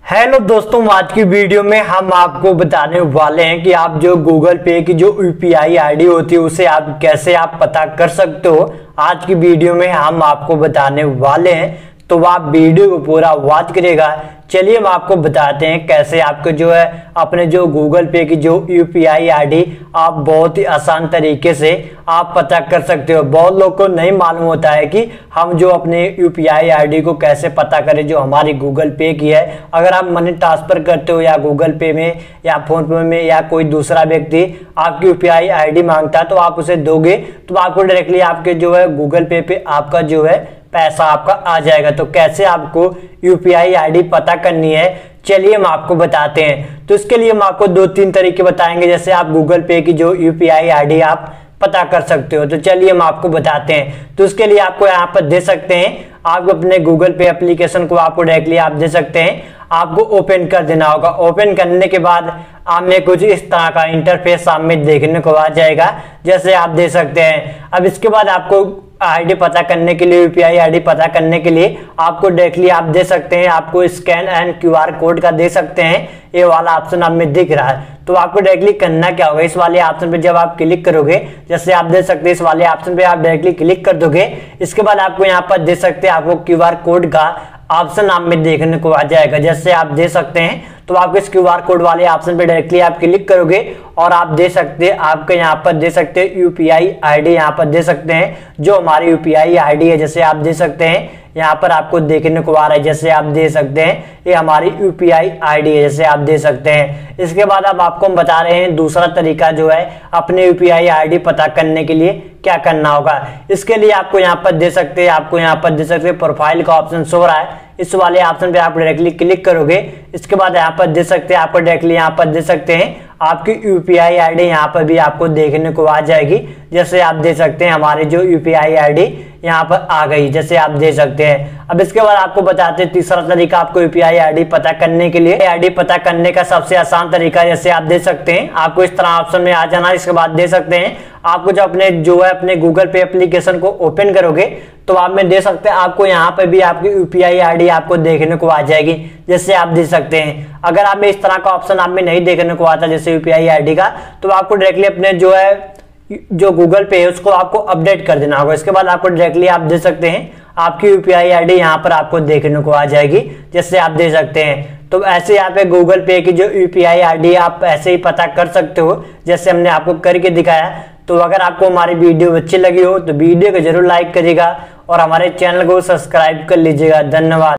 Hello दोस्तों, आज की वीडियो में हम आपको बताने वाले हैं कि आप जो गूगल पे की जो यूपीआई आईडी होती है उसे आप कैसे पता कर सकते हो। आज की वीडियो में हम आपको बताने वाले हैं, तो आप वीडियो को पूरा वॉच करिएगा। चलिए हम आपको बताते हैं कैसे आपको जो है अपने जो गूगल पे की जो यूपीआई आईडी आप बहुत ही आसान तरीके से आप पता कर सकते हो। बहुत लोग को नहीं मालूम होता है कि हम जो अपने यूपीआई आईडी को कैसे पता करें जो हमारी गूगल पे की है। अगर आप मनी ट्रांसफर करते हो या गूगल पे में या फोन पे में या कोई दूसरा व्यक्ति आपकी यूपीआई आईडी मांगता है तो आप उसे दोगे तो आपको डायरेक्टली आपके जो है गूगल पे आपका जो है पैसा आपका आ जाएगा। तो कैसे आपको यूपीआई आईडी पता करनी है चलिए हम आपको बताते हैं। तो इसके लिए हम आपको 2-3 तरीके बताएंगे जैसे आप गूगल पे की जो यूपीआई आईडी आप पता कर सकते हो। तो चलिए हम आपको बताते हैं। तो उसके लिए आपको यहाँ पर दे सकते हैं, आप अपने गूगल पे एप्लीकेशन को आपको डायरेक्टली आप दे सकते हैं, आपको ओपन कर देना होगा। ओपन करने के बाद आपने कुछ इस तरह का इंटरफेस सामने देखने को आ जाएगा जैसे आप दे सकते हैं। अब इसके बाद आपको आईडी पता करने के लिए यूपीआई आईडी पता करने के लिए आपको डायरेक्टली आप दे सकते हैं, आपको स्कैन एंड क्यूआर कोड का दे सकते हैं। ये वाला ऑप्शन आप में दिख रहा है तो आपको डायरेक्टली करना क्या होगा, इस वाले ऑप्शन पे जब आप क्लिक करोगे जैसे आप दे सकते हैं इस वाले ऑप्शन पे आप डायरेक्टली क्लिक कर दोगे। इसके बाद आपको यहाँ पर दे सकते हैं आपको क्यूआर कोड का ऑप्शन आप में देखने को आ जाएगा जैसे आप दे सकते हैं। तो आपको इस क्यूआर कोड वाले ऑप्शन पे डायरेक्टली आप क्लिक करोगे और आप दे सकते हैं आपके यहाँ पर दे सकते हैं यूपीआई आईडी यहाँ पर दे सकते हैं जो हमारी यूपीआई आईडी है जैसे आप दे सकते हैं यहाँ पर आपको देखने को आ रहा है जैसे आप दे सकते हैं ये हमारी यूपीआई आईडी है जैसे आप दे सकते हैं। इसके बाद अब आपको हम बता रहे हैं दूसरा तरीका जो है अपने यूपीआई आईडी पता करने के लिए क्या करना होगा। इसके लिए आपको यहाँ पर दे सकते हैं, आपको यहाँ पर दे सकते हैं प्रोफाइल का ऑप्शन शो हो रहा है, इस वाले ऑप्शन पे आप डायरेक्टली क्लिक करोगे। इसके बाद यहाँ पर दे सकते हैं आपको डायरेक्टली यहाँ पर दे सकते हैं आपकी यूपीआई आईडी यहाँ पर भी आपको देखने को आ जाएगी जैसे आप दे सकते हैं हमारी जो यूपीआई आईडी यहाँ पर आ गई जैसे आप दे सकते हैं। अब इसके बाद आपको बताते हैं तीसरा तरीका आपको यूपीआई आईडी पता करने के लिए। आईडी पता करने का सबसे आसान तरीका जैसे आप दे सकते हैं आपको इस तरह ऑप्शन में आ जाना। इसके बाद दे सकते हैं आपको जो अपने गूगल पे एप्लीकेशन को ओपन करोगे तो आप में दे सकते हैं आपको यहाँ पे भी आपकी यूपीआई आईडी आपको देखने को आ जाएगी जैसे आप दे सकते हैं। अगर आप में इस तरह का ऑप्शन आप में नहीं देखने को आता जैसे यूपीआई आईडी का तो आपको डायरेक्टली अपने जो है जो गूगल पे है उसको आपको अपडेट कर देना होगा। इसके बाद आपको डायरेक्टली आप दे सकते हैं आपकी यूपीआई आईडी यहाँ पर आपको देखने को आ जाएगी जैसे आप दे सकते हैं। तो ऐसे यहाँ पे गूगल पे की जो यूपीआई आईडी आप ऐसे ही पता कर सकते हो जैसे हमने आपको करके दिखाया। तो अगर आपको हमारी वीडियो अच्छी लगी हो तो वीडियो को जरूर लाइक करिएगा और हमारे चैनल को सब्सक्राइब कर लीजिएगा। धन्यवाद।